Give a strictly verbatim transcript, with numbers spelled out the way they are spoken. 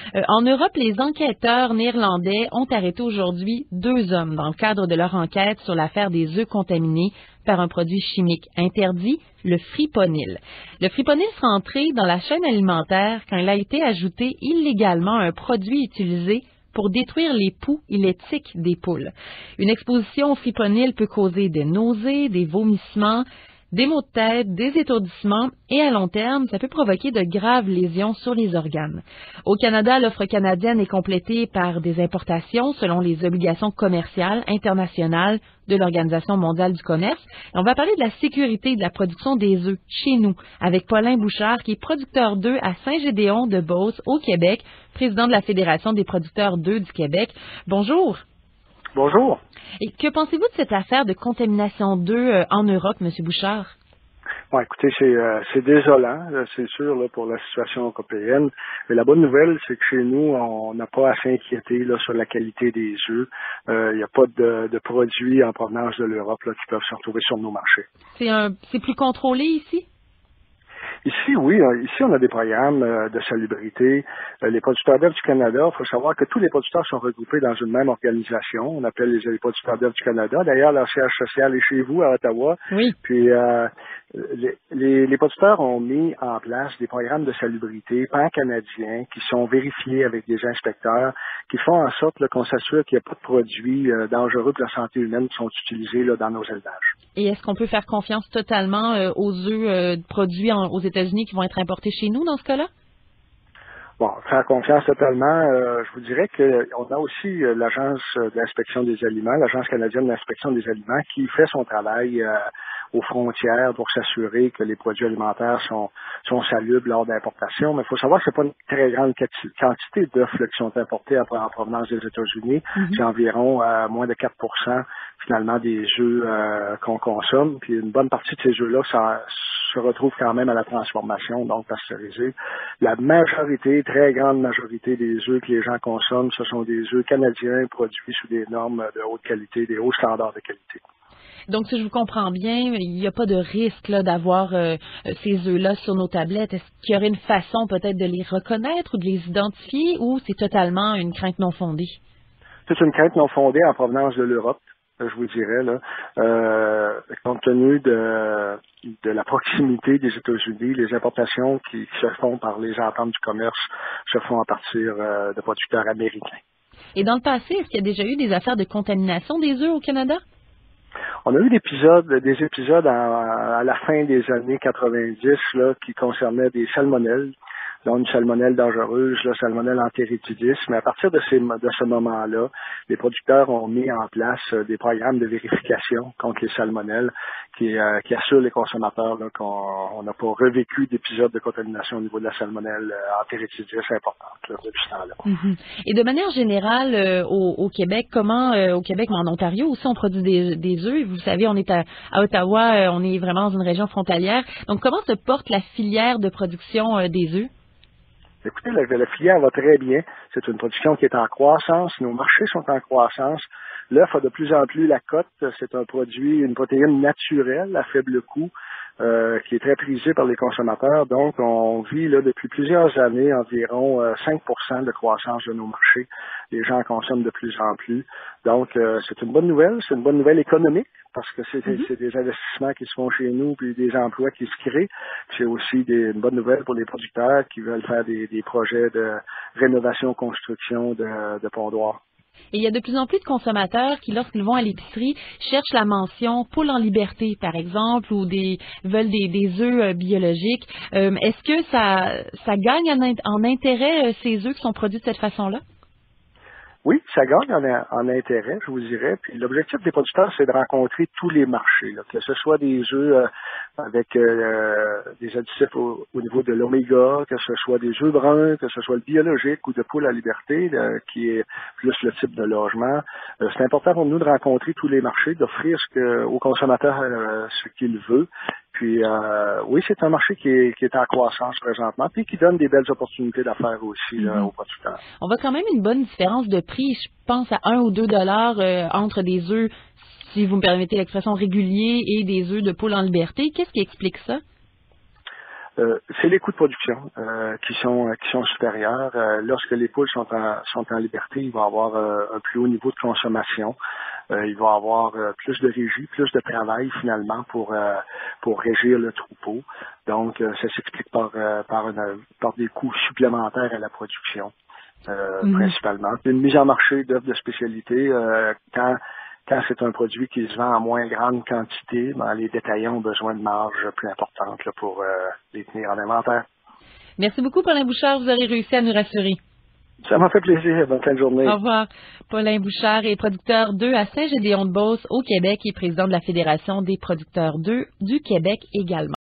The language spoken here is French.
Euh, en Europe, les enquêteurs néerlandais ont arrêté aujourd'hui deux hommes dans le cadre de leur enquête sur l'affaire des œufs contaminés par un produit chimique interdit, le friponil. Le friponil sera entré dans la chaîne alimentaire quand il a été ajouté illégalement à un produit utilisé pour détruire les poux et les tiques des poules. Une exposition au friponil peut causer des nausées, des vomissements, des maux de tête, des étourdissements et à long terme, ça peut provoquer de graves lésions sur les organes. Au Canada, l'offre canadienne est complétée par des importations selon les obligations commerciales internationales de l'Organisation mondiale du commerce. Et on va parler de la sécurité de la production des œufs chez nous avec Paulin Bouchard, qui est producteur d'œufs à Saint-Gédéon de Beauce au Québec, président de la Fédération des producteurs d'œufs du Québec. Bonjour. Bonjour. Et que pensez-vous de cette affaire de contamination d'œufs euh, en Europe, M. Bouchard? Bon, écoutez, c'est euh, c'est désolant, là, c'est sûr, là, pour la situation européenne. Mais la bonne nouvelle, c'est que chez nous, on n'a pas à s'inquiéter là, sur la qualité des œufs. Euh, Il n'y a pas de, de produits en provenance de l'Europe là, qui peuvent se retrouver sur nos marchés. C'est un, c'est plus contrôlé ici? Ici, oui. Ici, on a des programmes euh, de salubrité. Euh, les producteurs d'œufs du Canada, il faut savoir que tous les producteurs sont regroupés dans une même organisation. On appelle les, les producteurs d'œufs du Canada. D'ailleurs, leur siège social est chez vous, à Ottawa. Oui. Puis, euh, les, les, les producteurs ont mis en place des programmes de salubrité pan-canadiens qui sont vérifiés avec des inspecteurs, qui font en sorte là, qu'on s'assure qu'il n'y a pas de produits euh, dangereux pour la santé humaine qui sont utilisés là, dans nos élevages. Et est-ce qu'on peut faire confiance totalement euh, aux œufs euh, produits en, aux États-Unis qui vont être importés chez nous dans ce cas-là? Bon, faire confiance totalement, euh, je vous dirais qu'on a aussi euh, l'Agence de l'inspection des aliments, l'Agence canadienne de l'inspection des aliments, qui fait son travail euh, aux frontières pour s'assurer que les produits alimentaires sont, sont salubres lors d'importation. Mais il faut savoir que c'est pas une très grande quantité d'œufs qui sont importés en provenance des États-Unis. Mm-hmm. C'est environ euh, moins de quatre pour cent finalement des œufs euh, qu'on consomme. Puis une bonne partie de ces œufs-là, ça se retrouve quand même à la transformation, donc pasteurisés. La majorité, très grande majorité des œufs que les gens consomment, ce sont des œufs canadiens produits sous des normes de haute qualité, des hauts standards de qualité. Donc, si je vous comprends bien, il n'y a pas de risque là, d'avoir euh, ces œufs-là sur nos tablettes. Est-ce qu'il y aurait une façon peut-être de les reconnaître ou de les identifier, ou c'est totalement une crainte non fondée? C'est une crainte non fondée en provenance de l'Europe, je vous dirais, là. Euh, compte tenu de, de la proximité des États-Unis, les importations qui, qui se font par les ententes du commerce se font à partir euh, de producteurs américains. Et dans le passé, est-ce qu'il y a déjà eu des affaires de contamination des œufs au Canada? On a eu des épisodes, des épisodes à, à la fin des années quatre-vingt-dix là, qui concernaient des salmonelles, donc une salmonelle dangereuse, la salmonelle entéritidis. Mais à partir de, ces, de ce moment-là, les producteurs ont mis en place euh, des programmes de vérification contre les salmonelles qui, euh, qui assurent les consommateurs là, qu'on n'a pas revécu d'épisodes de contamination au niveau de la salmonelle euh, entéritidis importante là, depuis ce temps-là. Mm-hmm. Et de manière générale, euh, au, au Québec, comment, euh, au Québec, mais en Ontario aussi, on produit des, des œufs. Vous savez, on est à, à Ottawa, euh, on est vraiment dans une région frontalière. Donc, comment se porte la filière de production euh, des œufs? Écoutez, la, la filière va très bien. C'est une production qui est en croissance. Nos marchés sont en croissance. L'œuf a de plus en plus la cote. C'est un produit, une protéine naturelle à faible coût, euh, qui est très prisée par les consommateurs. Donc, on vit là depuis plusieurs années environ euh, cinq pour cent de croissance de nos marchés. Les gens consomment de plus en plus. Donc, euh, c'est une bonne nouvelle. C'est une bonne nouvelle économique parce que c'est, mm-hmm. c'est des investissements qui se font chez nous puis des emplois qui se créent. C'est aussi des, une bonne nouvelle pour les producteurs qui veulent faire des, des projets de rénovation, construction de, de pondoirs. Et il y a de plus en plus de consommateurs qui, lorsqu'ils vont à l'épicerie, cherchent la mention poule en liberté, par exemple, ou des veulent des, des œufs euh, biologiques. Euh, est-ce que ça, ça gagne en, en intérêt, euh, ces œufs qui sont produits de cette façon-là? Oui, ça gagne en, en intérêt, je vous dirais. Puis l'objectif des producteurs, c'est de rencontrer tous les marchés, là, que ce soit des œufs euh, avec euh, des additifs au, au niveau de l'oméga, que ce soit des œufs bruns, que ce soit le biologique ou de poule à liberté, là, qui est plus le type de logement. Euh, c'est important pour nous de rencontrer tous les marchés, d'offrir ce que, au consommateur euh, ce qu'il veut. Puis euh, oui, c'est un marché qui est, qui est en croissance présentement, puis qui donne des belles opportunités d'affaires aussi là, mm-hmm. aux producteurs. On voit quand même une bonne différence de prix, je pense à un ou deux dollars euh, entre des œufs, si vous me permettez l'expression, réguliers et des œufs de poule en liberté. Qu'est-ce qui explique ça? Euh, c'est les coûts de production euh, qui sont qui sont supérieurs. Euh, lorsque les poules sont en sont en liberté, il va y avoir euh, un plus haut niveau de consommation. Euh, il va y avoir euh, plus de régie, plus de travail finalement pour euh, pour régir le troupeau. Donc, euh, ça s'explique par euh, par, une, par des coûts supplémentaires à la production, euh, Mhm. principalement. Une mise en marché d'œufs de spécialité, euh, quand Quand c'est un produit qui se vend en moins grande quantité, ben, les détaillants ont besoin de marges plus importantes là, pour euh, les tenir en inventaire. Merci beaucoup, Paulin Bouchard. Vous aurez réussi à nous rassurer. Ça m'a fait plaisir. Bonne fin de journée. Au revoir. Paulin Bouchard est producteur d'œufs à Saint-Gédéon-de-Beauce au Québec et président de la Fédération des producteurs d'œufs du Québec également.